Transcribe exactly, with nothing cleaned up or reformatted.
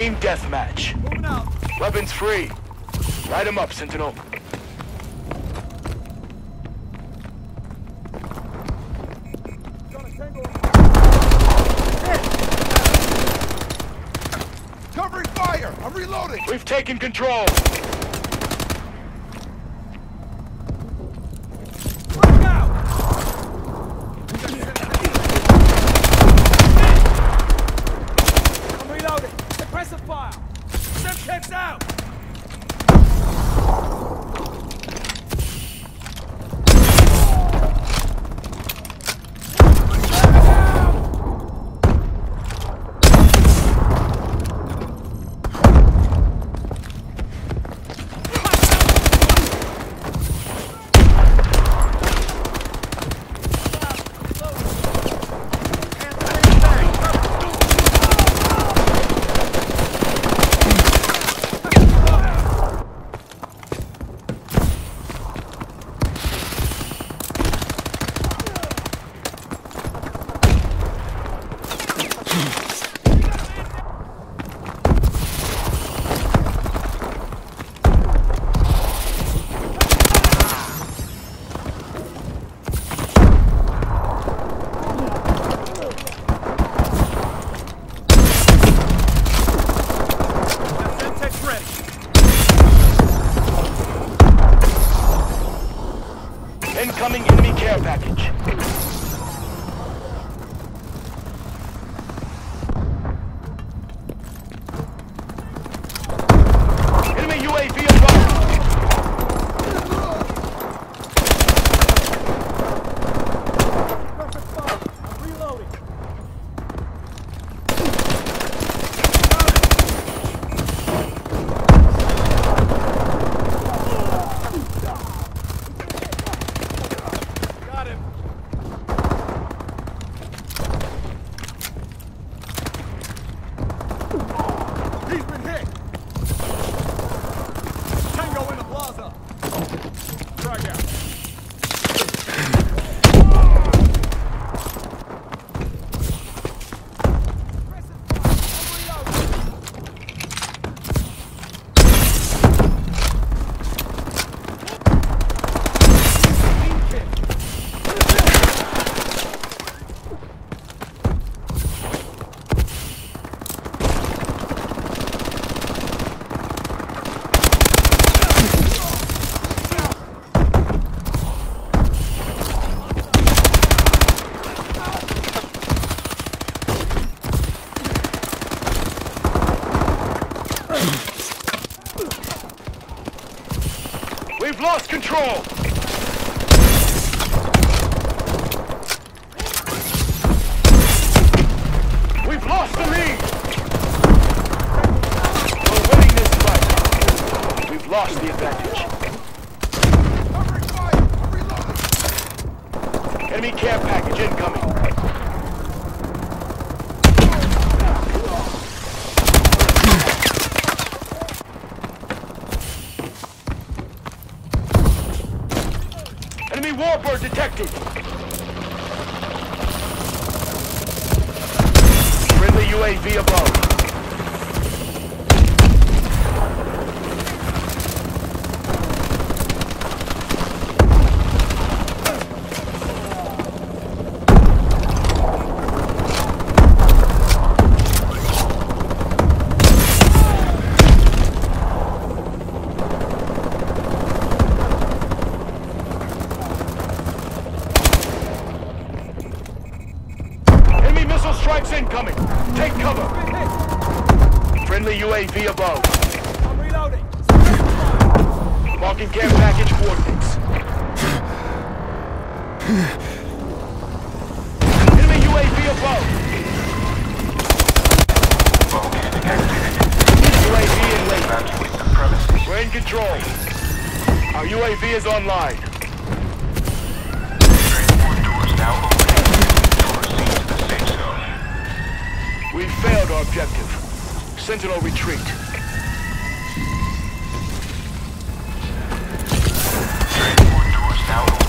Team deathmatch. Moving out. Weapons free. Light them up, Sentinel. Covering fire! I'm reloading! We've taken control. Look out! I'm reloading. Suppressive fire. Sim kits out. Incoming enemy care package. Enemy U A V above. I'm reloading. Got him. He's been hit. Tango in the plaza. Frag out. We've lost control. We've lost the lead. We're winning this fight. We've lost the advantage. Covering fire! I'm reloading! Enemy care package incoming. Enemy warbird detected. Friendly U A V above. Strikes incoming. Take cover. Friendly U A V above. I'm reloading. Marking care package coordinates. Enemy U A V above. U A V in lane. We're in control. Our U A V is online. Transport doors now open. We failed our objective. Sentinel retreat. Transport doors now open.